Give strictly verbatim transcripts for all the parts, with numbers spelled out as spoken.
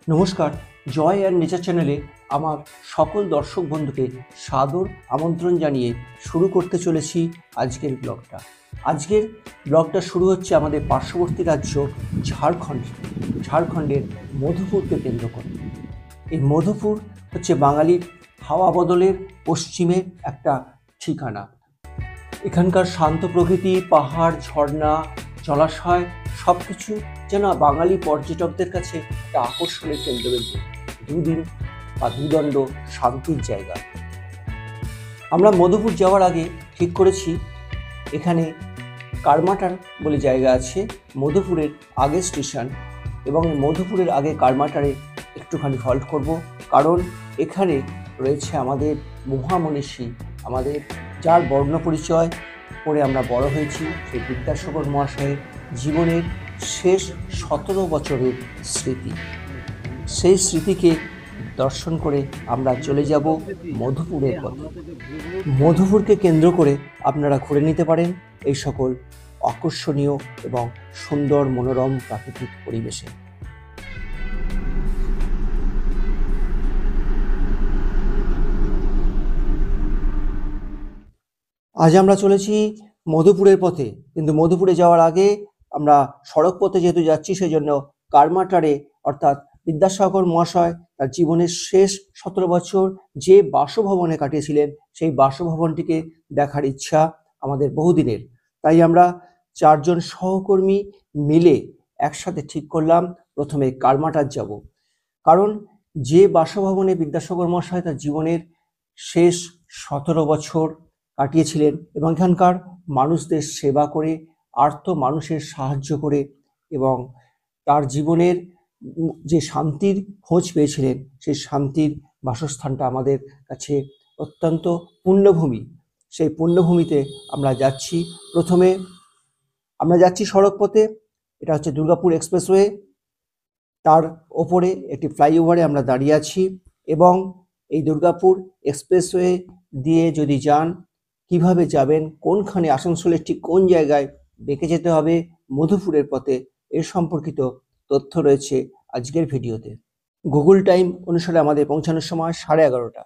নমস্কার, জয় and nature চ্যানেলে আমার সকল দর্শক বন্ধুকে সাদর আমন্ত্রণ জানিয়ে শুরু করতে চলেছি আজকের ব্লগটা। আজকের ব্লগটা শুরু হচ্ছে আমাদের পার্শ্ববর্তী রাজ্য ঝাড়খণ্ড ঝাড়খণ্ডের মধুপুরকে কেন্দ্র করে। এই মধুপুর হচ্ছে বাঙালির হাওয়া বদলের পশ্চিমে একটা ঠিকানা। এখানকার শান্ত প্রকৃতি, পাহাড়, ঝর্ণা, জলাশয় সব কিছু যেন বাঙালি পর্যটকদের কাছে একটা আকর্ষণের কেন্দ্রবিন্দু, দুদিন বা দুদণ্ড শান্তির জায়গা। আমরা মধুপুর যাওয়ার আগে ঠিক করেছি এখানে কারমাটার বলে জায়গা আছে, মধুপুরের আগে স্টেশন, এবং মধুপুরের আগে কারমাটারে একটুখানি হল্ট করব, কারণ এখানে রয়েছে আমাদের মহামনীষী, আমাদের যার বর্ণ পরিচয় পড়ে আমরা বড় হয়েছি, সেই বিদ্যাসাগর মহাশয়ের জীবনের শেষ সতেরো বছরের স্মৃতি। সেই স্মৃতিকে দর্শন করে আমরা চলে যাব মধুপুরের পথে। মধুপুরকে কেন্দ্র করে আপনারা ঘুরে নিতে পারেন এই সকল আকর্ষণীয় এবং সুন্দর মনোরম প্রাকৃতিক পরিবেশে। আজ আমরা চলেছি মধুপুরের পথে, কিন্তু মধুপুরে যাওয়ার আগে আমরা সড়ক পথে যেহেতু যাচ্ছি, সেই জন্য কারমাটারে অর্থাৎ বিদ্যাসাগর মহাশয় তার জীবনের শেষ সতেরো বছর যে বাসভবনে কাটিয়েছিলেন সেই বাসভবনটিকে দেখার ইচ্ছা আমাদের বহুদিনের। তাই আমরা চারজন সহকর্মী মিলে একসাথে ঠিক করলাম প্রথমে কারমাটার যাব, কারণ যে বাসভবনে বিদ্যাসাগর মহাশয় তার জীবনের শেষ সতেরো বছর কাটিয়েছিলেন এবং এখানকার মানুষদের সেবা করে, আর্ত মানুষের সাহায্য করে, এবং তার জীবনের যে শান্তির খোঁজ পেয়েছিলেন সেই শান্তির বাসস্থানটা আমাদের কাছে অত্যন্ত পুণ্যভূমি। সেই পুণ্যভূমিতে আমরা যাচ্ছি। প্রথমে আমরা যাচ্ছি সড়ক পথে, এটা হচ্ছে দুর্গাপুর এক্সপ্রেসওয়ে, তার ওপরে একটি ফ্লাইওভারে আমরা দাঁড়িয়ে আছি, এবং এই দুর্গাপুর এক্সপ্রেসওয়ে দিয়ে যদি যান, কিভাবে যাবেন, কোনখানে আসানসোলের ঠিক কোন জায়গায় বেঁকে যেতে হবে মধুপুরের পথে, এর সম্পর্কিত তথ্য রয়েছে আজকের ভিডিওতে। গুগল টাইম অনুসারে আমাদের পৌঁছানোর সময় সাড়ে এগারোটা।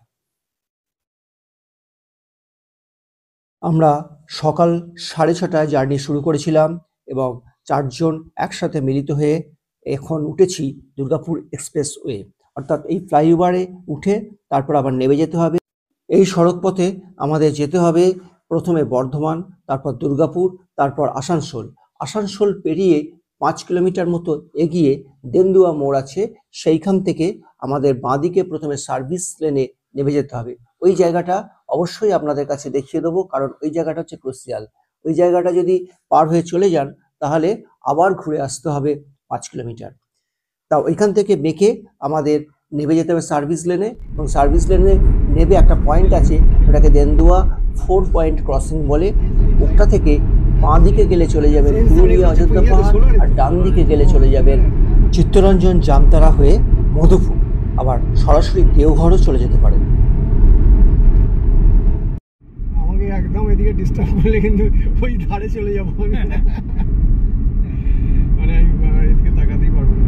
আমরা সকাল সাড়ে ছটায় জার্নি শুরু করেছিলাম এবং চারজন একসাথে মিলিত হয়ে এখন উঠেছি দুর্গাপুর এক্সপ্রেসওয়ে, অর্থাৎ এই ফ্লাইওভারে উঠে তারপর আবার নেমে যেতে হবে। এই সড়ক পথে আমাদের যেতে হবে প্রথমে বর্ধমান, তারপর দুর্গাপুর, তারপর আসানসোল। আসানসোল পেরিয়ে পাঁচ কিলোমিটার মতো এগিয়ে দেন্দুয়া মোড় আছে, সেইখান থেকে আমাদের বাঁদিকে প্রথমে সার্ভিস লেনে নেমে যেতে হবে। ওই জায়গাটা অবশ্যই আপনাদের কাছে দেখিয়ে দেবো, কারণ ওই জায়গাটা হচ্ছে ক্রুশিয়াল। ওই জায়গাটা যদি পার হয়ে চলে যান তাহলে আবার ঘুরে আসতে হবে পাঁচ কিলোমিটার। তা ওইখান থেকে বেঁকে আমাদের নেমে যেতে হবে সার্ভিস লেনে, এবং সার্ভিস লেনে নেবে একটা পয়েন্ট আছে, ওটাকে দেন্দুয়া ফোর পয়েন্ট ক্রসিং বলে। ওটা থেকে বাঁ দিকে গেলে চলে যাবেন পুরুলিয়া অযোধ্যা পাহাড়, আর ডান দিকে গেলে চলে যাবেন চিত্তরঞ্জন জামতারা হয়ে মধুপুর, আবার সরাসরি দেওঘরও চলে যেতে পারেন। আমাকে একদম এদিকে ডিস্টার্ব করলে কিন্তু ওই ধারে চলে যাবো, মানে আমি এদিকে তাকাতেই পারবো না।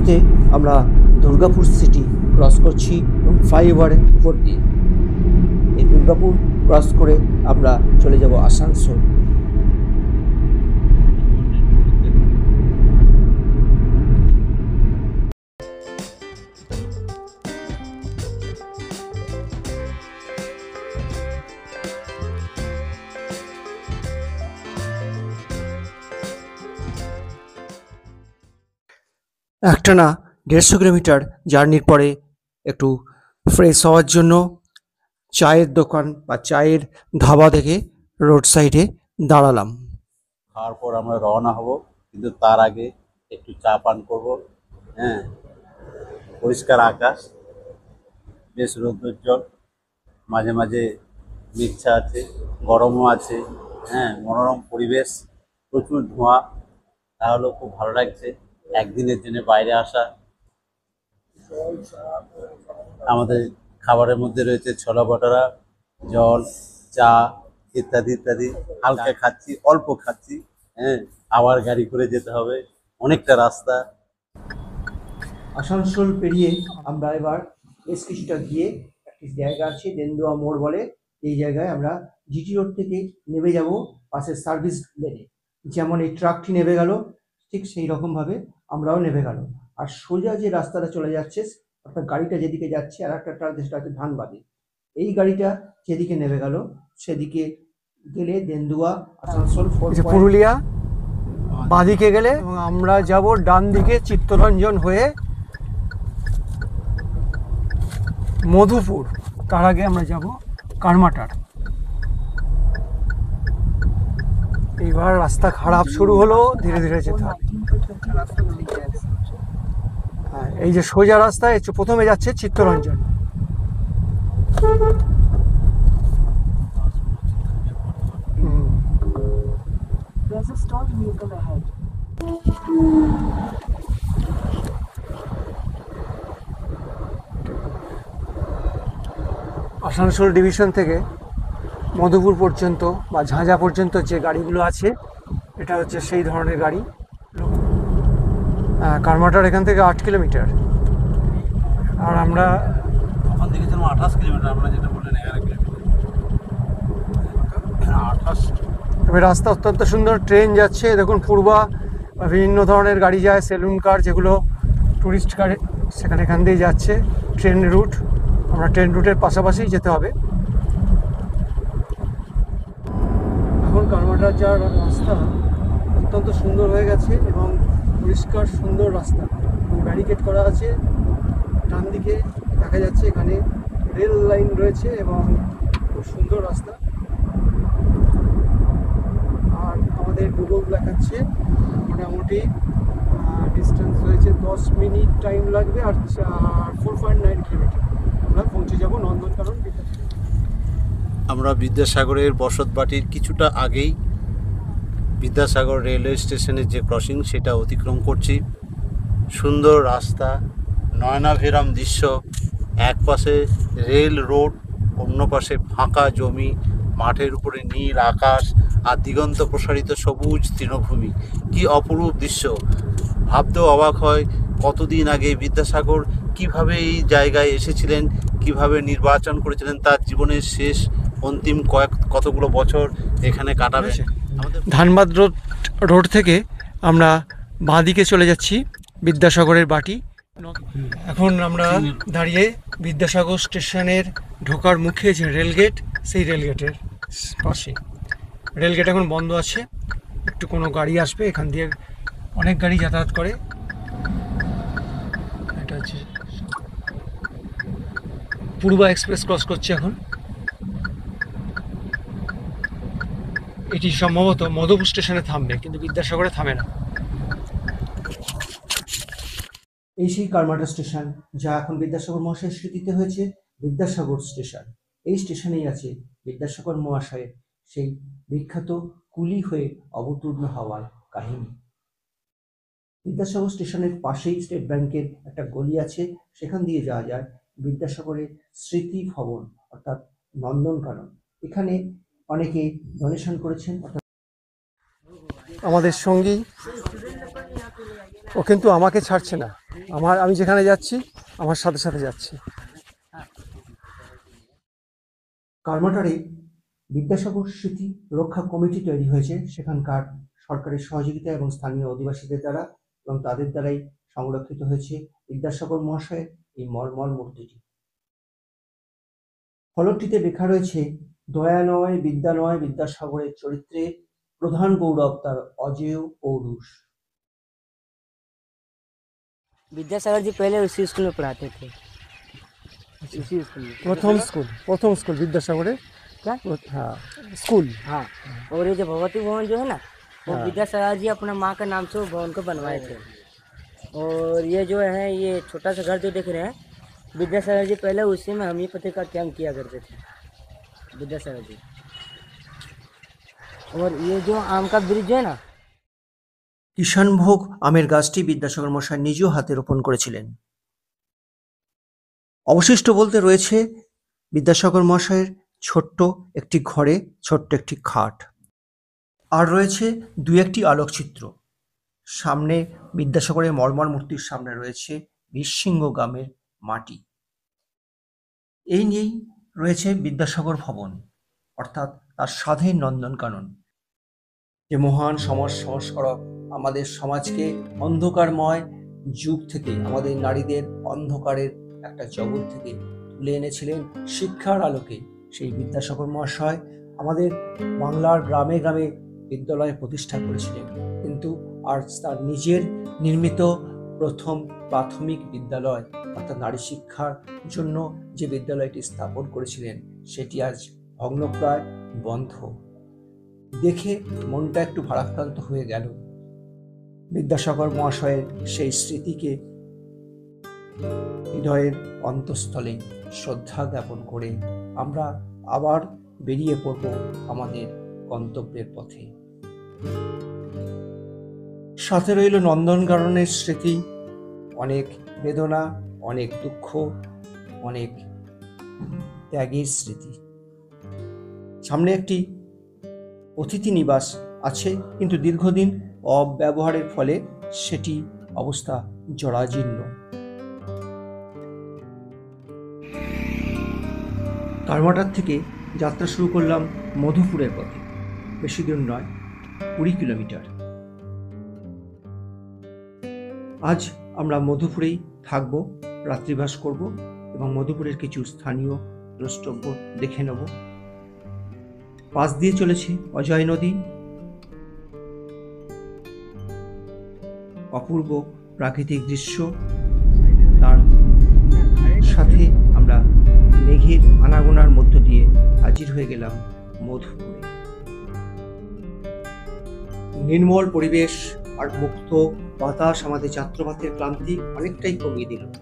মুহূর্তে আমরা দুর্গাপুর সিটি ক্রস করছি এবং ফ্লাইওভারের উপর দিয়ে। এই দুর্গাপুর ক্রস করে আমরা চলে যাব আসানসোল। একটানা দেড়শো কিলোমিটার জার্নির পরে একটু ফ্রেশ হওয়ার জন্য চায়ের দোকান বা চায়ের ধাবা থেকে রোড সাইডে দাঁড়ালাম। খাওয়ার পর আমরা রওনা হব, কিন্তু তার আগে একটু চা পান করব। হ্যাঁ, পরিষ্কার আকাশ, বেশ রৌদ্রোজ্জ্বল, মাঝে মাঝে ইচ্ছা আছে, গরমও আছে। হ্যাঁ, মনোরম পরিবেশ, প্রচুর ধোঁয়া, তাহলেও খুব ভালো লাগছে একদিনের জন্য বাইরে আসা। আমাদের খাবারের মধ্যে রয়েছে ছোলা ভটোরা, জল, চা ইত্যাদি ইত্যাদি। হালকা খাচ্ছি, অল্প খাচ্ছি। হ্যাঁ, আবার গাড়ি করে যেতে হবে, অনেকটা রাস্তা। আসানসোল পেরিয়ে আমরা এবার বেশ কিছুটা গিয়ে একটি জায়গা আছে দেন্দুয়া মোড় বলে, এই জায়গায় আমরা জিটি রোড থেকে নেমে যাব বাসের সার্ভিস লেনে। যেমন এই ট্রাকটি নেমে গেল, ঠিক সেই রকমভাবে আমরাও নেমে গেল। আর সোজা যে রাস্তাটা চলে যাচ্ছে, অর্থাৎ গাড়িটা যেদিকে যাচ্ছে, আর একটা ট্রাক যেটা আছে ধানবাদে, এই গাড়িটা যেদিকে নেমে গেল সেদিকে গেলে দেন্দুয়া আসানসোল পুরুলিয়া বাঁদিকে গেলে, এবং আমরা যাব ডান দিকে চিত্তরঞ্জন হয়ে মধুপুর। তার আগে আমরা যাব কারমাটার। এইবার রাস্তা খারাপ শুরু হলো, ধীরে ধীরে যেতে হবে। হ্যাঁ, এই যে সোজা রাস্তায় প্রথমে যাচ্ছে চিত্তরঞ্জন। আসানসোল ডিভিশন থেকে মধুপুর পর্যন্ত বা ঝাঁঝা পর্যন্ত যে গাড়িগুলো আছে, এটা হচ্ছে সেই ধরনের গাড়ি। কারমাটার এখান থেকে আট কিলোমিটার, আর আমরা ওখান থেকে যেন আঠাশ কিলোমিটার, আমরা যেটা বললেন এগারো কিলোমিটার, আঠাশ। তবে রাস্তা অত্যন্ত সুন্দর, ট্রেন যাচ্ছে দেখুন, পূর্বা বিভিন্ন ধরনের গাড়ি যায়, সেলুন কার যেগুলো টুরিস্ট কার, সেখানে এখান দিয়ে যাচ্ছে ট্রেন রুট। আমরা ট্রেন রুটের পাশাপাশি যেতে হবে। এখন কারমাটার যা রাস্তা অত্যন্ত সুন্দর হয়ে গেছে এবং পরিষ্কার সুন্দর রাস্তা, ব্যারিকেড করা আছে। ডান দিকে দেখা যাচ্ছে এখানে রেল লাইন রয়েছে এবং খুব সুন্দর রাস্তা। আর আমাদের গুগল দেখাচ্ছে মোটামুটি ডিস্টেন্স হয়েছে দশ মিনিট টাইম লাগবে, আর ফোর পয়েন্ট নাইন কিলোমিটার আমরা পৌঁছে যাব নন্দনকানন বিদ্যাসাগর। আমরা বিদ্যাসাগরের বসতবাটির কিছুটা আগেই বিদ্যাসাগর রেলওয়ে স্টেশনের যে ক্রসিং, সেটা অতিক্রম করছি। সুন্দর রাস্তা, নয়নাভিরাম দৃশ্য, এক পাশে রেল রোড, অন্য পাশে ফাঁকা জমি, মাঠের উপরে নীল আকাশ আর দিগন্ত প্রসারিত সবুজ তৃণভূমি। কি অপরূপ দৃশ্য! ভাবতেও অবাক হয় কতদিন আগে বিদ্যাসাগর কিভাবে এই জায়গায় এসেছিলেন, কিভাবে নির্বাচন করেছিলেন, তার জীবনের শেষ অন্তিম কয়েক কতগুলো বছর এখানে কাটাবেন। ধানবাদ রোড রোড থেকে আমরা বাঁদিকে চলে যাচ্ছি বিদ্যাসাগরের বাটি। এখন আমরা দাঁড়িয়ে বিদ্যাসাগর স্টেশনের ঢোকার মুখে যে রেলগেট, সেই রেলগেটের পাশে। রেলগেট এখন বন্ধ আছে, একটু কোনো গাড়ি আসবে, এখান দিয়ে অনেক গাড়ি যাতায়াত করে। এটা হচ্ছে পূর্বা এক্সপ্রেস ক্রস করছে এখন। এটি সম্ভবত মধুপুর স্টেশনে থামবে, কিন্তু বিদ্যাসাগরে থামে না। এই সেই কারমাটা স্টেশন, যা এখন বিদ্যাসাগর মহাশয়ের স্মৃতিতে হয়েছে বিদ্যাসাগর স্টেশন। এই স্টেশনেই আছে বিদ্যাসাগর মহাশয়ের সেই বিখ্যাত কুলি হয়ে অবতীর্ণ হওয়ার কাহিনী। বিদ্যাসাগর স্টেশনের পাশেই স্টেট ব্যাংকের একটা গলি আছে, সেখান দিয়ে যাওয়া যায় বিদ্যাসাগরের স্মৃতি ভবন অর্থাৎ নন্দনকানন। এখানে অনেকে ডোনেশন করেছেন। অর্থাৎ আমাদের সঙ্গী ও কিন্তু আমাকে ছাড়ছে না, আমার আমি যেখানে যাচ্ছি আমার সাথে সাথে যাচ্ছে। কারমাটারে বিদ্যাসাগর স্মৃতি রক্ষা কমিটি তৈরি হয়েছে সেখানকার সরকারের সহযোগিতা এবং স্থানীয় অধিবাসীদের দ্বারা, এবং তাদের দ্বারাই সংরক্ষিত হয়েছে বিদ্যাসাগর মহাশয়ের এই মর্মর মূর্তিটি। ফলকটিতে লেখা রয়েছে, দয়া নয় বিদ্যা নয় বিদ্যাসাগরের চরিত্রে প্রধান গৌরব তার অজেয় পৌরুষ। विद्यासागर जी पहले उसी स्कूल में पढ़ाते थे, उसी स्कूल में। প্রথম স্কুল প্রথম স্কুল বিদ্যাসাগরের। क्या? হ্যাঁ স্কুল। हाँ, और ये जो भगवती भवन जो है ना, वो हाँ। विद्यासागर जी अपना माँ के नाम से वो भवन को बनवाए थे। और ये जो है ये छोटा सा घर जो देख रहे हैं, विद्यासागर जी पहले उसी में होम्योपैथी का कैंप किया करते थे विद्यासागर जी। और ये जो आम का ब्रिज जो है ना, কিষাণভোগ আমের গাছটি বিদ্যাসাগর মশাই নিজ হাতে রোপণ করেছিলেন। অবশিষ্ট বলতে রয়েছে বিদ্যাসাগর মশাইয়ের ছোট্ট একটি ঘরে ছোট্ট একটি খাট, আর রয়েছে দু একটি আলোকচিত্র। সামনে বিদ্যাসাগরের মর্মর মূর্তির সামনে রয়েছে বীরসিংহ গ্রামের মাটি। এই নিয়েই রয়েছে বিদ্যাসাগর ভবন, অর্থাৎ তার স্বাধীন নন্দনকানন, যে মহান সমাজ সংস্কারক আমাদের সমাজকে অন্ধকারময় যুগ থেকে, আমাদের নারীদের অন্ধকারের একটা জগৎ থেকে তুলে এনেছিলেন শিক্ষার আলোকে। সেই বিদ্যাসাগর মহাশয় আমাদের বাংলার গ্রামে গ্রামে বিদ্যালয় প্রতিষ্ঠা করেছিলেন, কিন্তু আর তার নিজের নির্মিত প্রথম প্রাথমিক বিদ্যালয় অর্থাৎ নারী শিক্ষার জন্য যে বিদ্যালয়টি স্থাপন করেছিলেন সেটি আজ ভগ্নপ্রায়, বন্ধ। দেখে মনটা একটু ভারাক্রান্ত হয়ে গেল। বিদ্যাসাগর মহাশয়ের সেই স্মৃতিকে হৃদয়ের অন্তঃস্থলে শ্রদ্ধা জ্ঞাপন করে আমরা আবার বেরিয়ে পড়ব আমাদের গন্তব্যের পথে। সাথে রইল নন্দনকাননের স্মৃতি, অনেক বেদনা, অনেক দুঃখ, অনেক ত্যাগের স্মৃতি। সামনে একটি অতিথি নিবাস আছে, কিন্তু দীর্ঘদিন অব্যবহারের ফলে সেটি অবস্থা জরাজীর্ণ। কারমাটার থেকে যাত্রা শুরু করলাম মধুপুরের পথে। বেশি দূর নয়, কুড়ি কিলোমিটার। আজ আমরা মধুপুরেই থাকব, রাত্রিবাস করব এবং মধুপুরের কিছু স্থানীয় দ্রষ্টব্য দেখে নেব। পাশ দিয়ে চলেছে অজয় নদী, অপূর্ব প্রাকৃতিক দৃশ্য, তার সাথে আমরা মেঘের আনাগোনার মধ্য দিয়ে হাজির হয়ে গেলাম মধুপুরে। নির্মল পরিবেশ আর মুক্ত বাতাস আমাদের যাত্রাপথের ক্লান্তি অনেকটাই কমিয়ে দিল।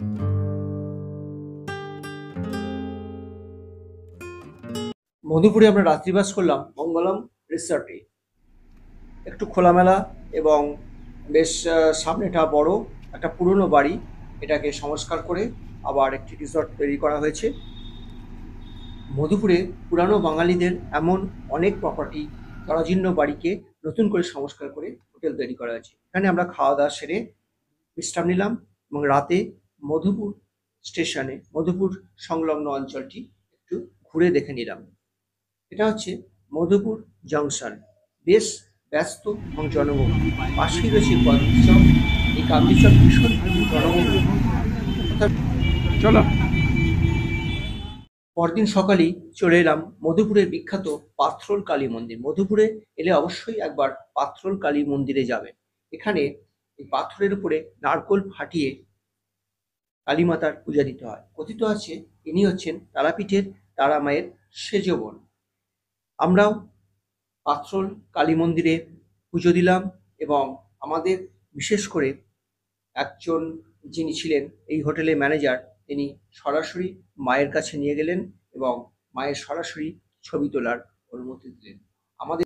মধুপুরে আমরা রাত্রিবাস করলাম মঙ্গলম রিসর্টে। একটু খোলামেলা এবং বেশ সামনেটা বড় একটা পুরনো বাড়ি, এটাকে সংস্কার করে আবার একটি রিসর্ট তৈরি করা হয়েছে। মধুপুরে পুরানো বাঙালিদের এমন অনেক প্রপার্টি, জরাজীর্ণ বাড়িকে নতুন করে সংস্কার করে হোটেল তৈরি করা হয়েছে। এখানে আমরা খাওয়া দাওয়া সেরে বিশ্রাম নিলাম এবং রাতে মধুপুর স্টেশনে, মধুপুর সংলগ্ন অঞ্চলটি একটু ঘুরে দেখে নিলাম। এটা হচ্ছে মধুপুর জংশন, বেশ ব্যস্ত এবং জনবহুল। পাশেই রয়েছে গান্ধী চক, এই গান্ধী চক ভীষণ জনবহুল। চলো। পরদিন সকালেই চলে এলাম মধুপুরের বিখ্যাত পাথরোল কালী মন্দির। মধুপুরে এলে অবশ্যই একবার পাথরোল কালী মন্দিরে যাবেন। এখানে এই পাথরের উপরে নারকোল ফাটিয়ে কালীমাতার পূজা দিতে হয়। কথিত আছে ইনি হচ্ছেন তারাপীঠের তারা মায়ের সেজ বোন। আমরাও পাথরোল কালী মন্দিরে পুজো দিলাম এবং আমাদের বিশেষ করে একজন যিনি ছিলেন এই হোটেলের ম্যানেজার, তিনি সরাসরি মায়ের কাছে নিয়ে গেলেন এবং মায়ের সরাসরি ছবি তোলার অনুমতি দিলেন। আমাদের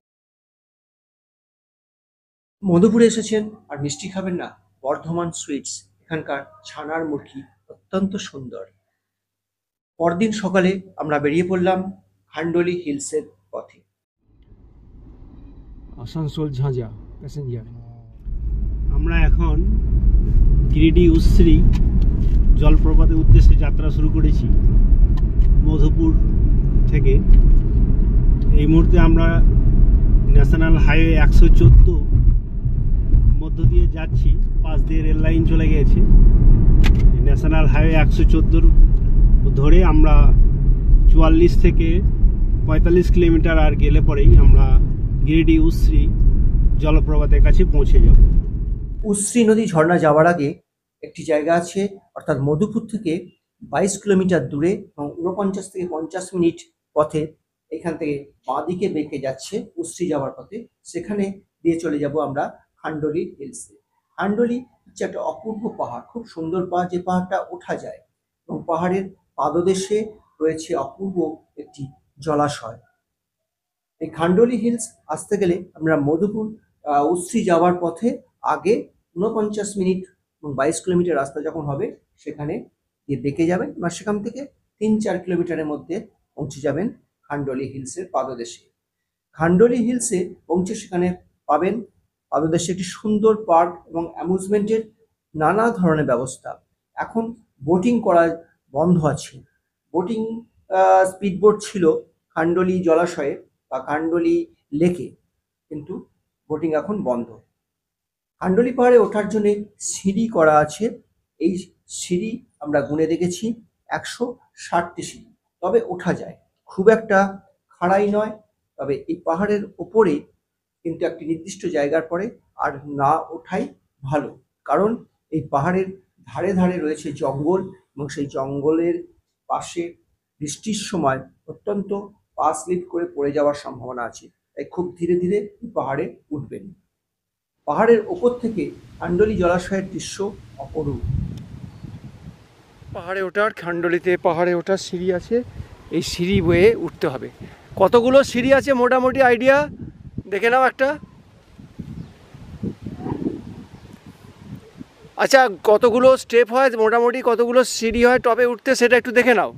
মধুপুরে এসেছেন আর মিষ্টি খাবেন না? বর্ধমান সুইটস, এখানকার ছানার মুরগি অত্যন্ত সুন্দর। পরদিন সকালে আমরা বেরিয়ে পড়লাম খান্ডলি হিলসের পথে। আসানসোল ঝাঁঝা প্যাসেঞ্জার। আমরা এখন গিরিডি উশ্রী জলপ্রপাতের উদ্দেশ্যে যাত্রা শুরু করেছি মধুপুর থেকে। এই মুহূর্তে আমরা ন্যাশনাল হাইওয়ে একশো চোদ্দো মধ্য দিয়ে যাচ্ছি, পাশ দিয়ে রেল লাইন চলে গিয়েছে। ন্যাশনাল হাইওয়ে একশো চোদ্দোর ধরে আমরা চুয়াল্লিশ থেকে পঁয়তাল্লিশ কিলোমিটার আর গেলে পরেই আমরা গিরিডি উশ্রী জলপ্রপাতের কাছে পৌঁছে যাব। উশ্রী নদী ঝর্ণা যাওয়ার আগে একটি জায়গা আছে, অর্থাৎ মধুপুর থেকে বাইশ কিলোমিটার দূরে এবং ঊনপঞ্চাশ থেকে পঞ্চাশ মিনিট পথে এখান থেকে বাঁদিকে বেঁকে যাচ্ছে উশ্রী যাওয়ার পথে, সেখানে দিয়ে চলে যাব আমরা খান্ডোলি হিলসে। খান্ডোলি হচ্ছে একটা অপূর্ব পাহাড়, খুব সুন্দর পাহাড়, যে পাহাড়টা ওঠা যায় এবং পাহাড়ের পাদদেশে রয়েছে অপূর্ব একটি জলাশয়। এই খান্ডোলি হিলস আসতে গেলে আমরা মধুপুর উশ্রী যাওয়ার পথে আগে ঊনপঞ্চাশ মিনিট এবং বাইশ কিলোমিটার রাস্তা যখন হবে সেখানে গিয়ে বেঁকে যাবেন বা সেখান থেকে তিন চার কিলোমিটারের মধ্যে পৌঁছে যাবেন খান্ডোলি হিলসের পাদদেশে। খান্ডোলি হিলসে পৌঁছে সেখানে পাবেন পাদদেশে একটি সুন্দর পার্ক এবং অ্যামিউজমেন্টের নানা ধরনের ব্যবস্থা। এখন বোটিং করা বন্ধ আছে। বোটিং স্পিডবোট ছিল খান্ডোলি জলাশয়ে বা খান্ডোলি লেকে, কিন্তু বোটিং এখন বন্ধ। খান্ডোলি পাহাড়ে ওঠার জন্য সিঁড়ি করা আছে। এই সিঁড়ি আমরা গুনে দেখেছি একশো ষাটটি সিঁড়ি, তবে ওঠা যায়, খুব একটা খাড়াই নয়। তবে এই পাহাড়ের ওপরে কিন্তু একটি নির্দিষ্ট জায়গার পরে আর না ওঠাই ভালো, কারণ এই পাহাড়ের ধারে ধারে রয়েছে জঙ্গল এবং সেই জঙ্গলের পাশে বৃষ্টির সময় অত্যন্ত পা স্লিপ করে পড়ে যাওয়ার সম্ভাবনা আছে, তাই খুব ধীরে ধীরে পাহাড়ে উঠবেন। পাহাড়ের ওপর থেকে খান্ডোলি জলাশয়ের দৃশ্য অপরূপ। পাহাড়ে ওঠার খান্ডোলিতে পাহাড়ে ওঠার সিঁড়ি আছে, এই সিঁড়ি বয়ে উঠতে হবে। কতগুলো সিঁড়ি আছে মোটামুটি আইডিয়া দেখে নাও একটা। আচ্ছা, কতগুলো স্টেপ হয় মোটামুটি, কতগুলো সিঁড়ি হয় টপে উঠতে, সেটা একটু দেখে নাও।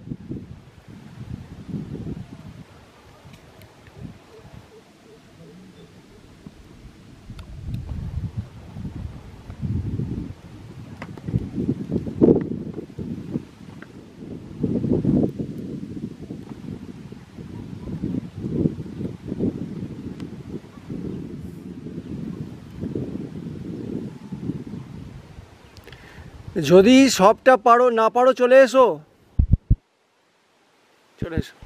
যদি সবটা পারো, না পারো চলে এসো, চলে এসো।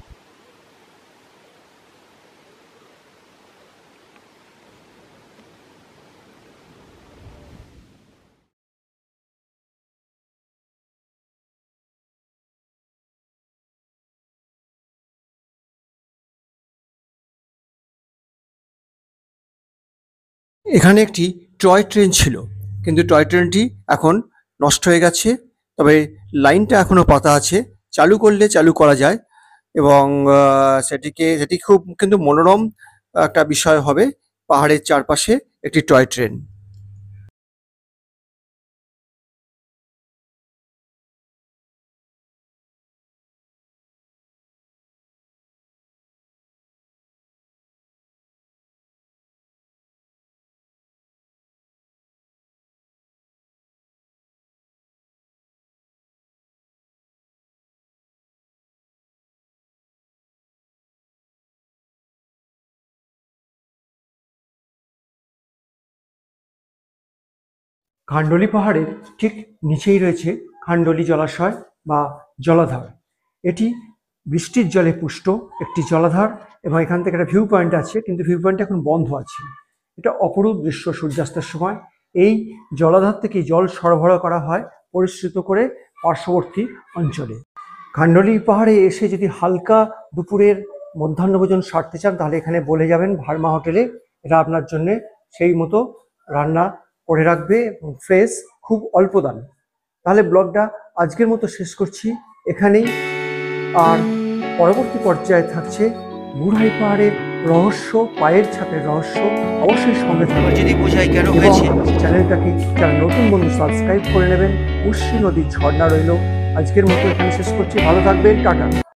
এখানে একটি টয় ট্রেন ছিল, কিন্তু টয় ট্রেনটি এখন নষ্ট হয়ে গেছে, তবে লাইনটা এখনো পাতা আছে, চালু করলে চালু করা যায় এবং সেটিকে সেটি খুব কিন্তু মনোরম একটা বিষয় হবে, পাহাড়ের চারপাশে একটি টয় ট্রেন। খান্ডোলি পাহাড়ের ঠিক নিচেই রয়েছে খান্ডোলি জলাশয় বা জলাধার। এটি বৃষ্টির জলে পুষ্ট একটি জলাধার এবং এখান থেকে একটা ভিউ পয়েন্ট আছে, কিন্তু ভিউ পয়েন্ট এখন বন্ধ আছে। এটা অপরূপ দৃশ্য সূর্যাস্তের সময়। এই জলাধার থেকে জল সরবরাহ করা হয় পরিশ্রুত করে পার্শ্ববর্তী অঞ্চলে। খান্ডোলি পাহাড়ে এসে যদি হালকা দুপুরের মধ্যাহ্নভোজন সারতে চান, তাহলে এখানে বলে যাবেন ভার্মা হোটেলে, এরা আপনার জন্যে সেই মতো রান্না করে রাখবে এবং ফ্রেশ, খুব অল্প দামে। তাহলে ব্লগটা আজকের মতো শেষ করছি এখানেই, আর পরবর্তী পর্যায়ে থাকছে বুড়াই পাহাড়ের রহস্য, পায়ের ছাপের রহস্য। অবশ্যই সঙ্গে থাকবে, যদি বোঝাই কেন হয়েছে। চ্যানেলটাকে যারা নতুন বন্ধু সাবস্ক্রাইব করে নেবেন। উশ্রী নদীর ঝর্ণা রইল। আজকের মতো এখানে শেষ করছি, ভালো থাকবেন, টাটা।